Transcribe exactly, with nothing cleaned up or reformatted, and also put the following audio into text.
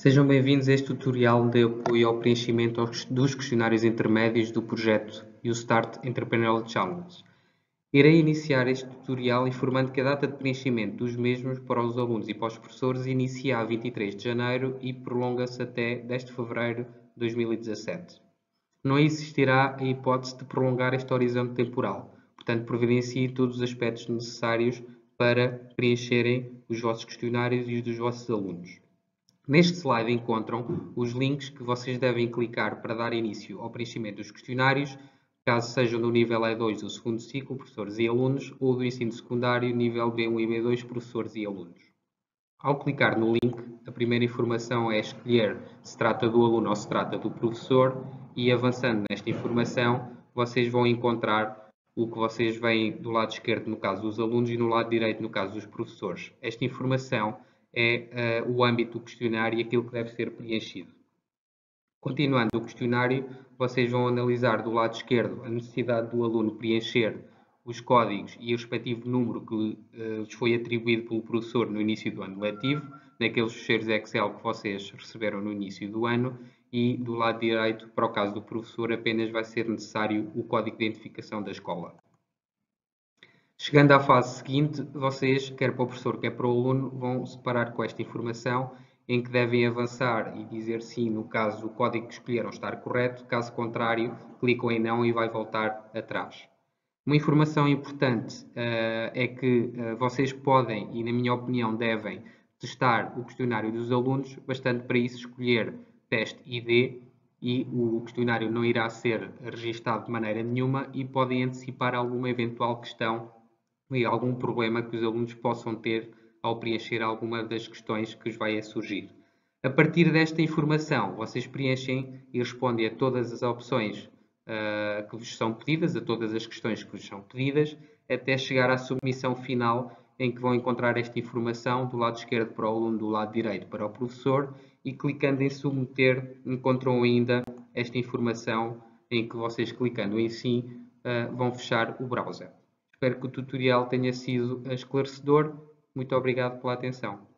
Sejam bem-vindos a este tutorial de apoio ao preenchimento dos questionários intermédios do projeto You Start Entrepreneurial Challenge. Irei iniciar este tutorial informando que a data de preenchimento dos mesmos para os alunos e para os professores inicia a vinte e três de janeiro e prolonga-se até dez de fevereiro de dois mil e dezassete. Não existirá a hipótese de prolongar este horizonte temporal, portanto providenciem todos os aspectos necessários para preencherem os vossos questionários e os dos vossos alunos. Neste slide encontram os links que vocês devem clicar para dar início ao preenchimento dos questionários, caso sejam do nível E dois do segundo ciclo, professores e alunos, ou do ensino secundário, nível B um e B dois, professores e alunos. Ao clicar no link, a primeira informação é escolher se trata do aluno ou se trata do professor, e avançando nesta informação, vocês vão encontrar o que vocês veem do lado esquerdo, no caso dos alunos, e no lado direito, no caso dos professores. Esta informação é uh, o âmbito do questionário e aquilo que deve ser preenchido. Continuando o questionário, vocês vão analisar do lado esquerdo a necessidade do aluno preencher os códigos e o respectivo número que uh, lhes foi atribuído pelo professor no início do ano letivo, naqueles ficheiros Excel que vocês receberam no início do ano, e do lado direito, para o caso do professor, apenas vai ser necessário o código de identificação da escola. Chegando à fase seguinte, vocês, quer para o professor, quer para o aluno, vão separar com esta informação em que devem avançar e dizer sim no caso o código que escolheram estar correto, caso contrário, clicam em não e vai voltar atrás. Uma informação importante uh, é que uh, vocês podem, e na minha opinião devem, testar o questionário dos alunos, bastante para isso escolher teste I D, e o questionário não irá ser registado de maneira nenhuma e podem antecipar alguma eventual questão e algum problema que os alunos possam ter ao preencher alguma das questões que os vai a surgir. A partir desta informação, vocês preenchem e respondem a todas as opções uh, que vos são pedidas, a todas as questões que vos são pedidas, até chegar à submissão final, em que vão encontrar esta informação do lado esquerdo para o aluno, do lado direito para o professor, e clicando em submeter, encontram ainda esta informação em que vocês, clicando em sim, uh, vão fechar o browser. Espero que o tutorial tenha sido esclarecedor. Muito obrigado pela atenção.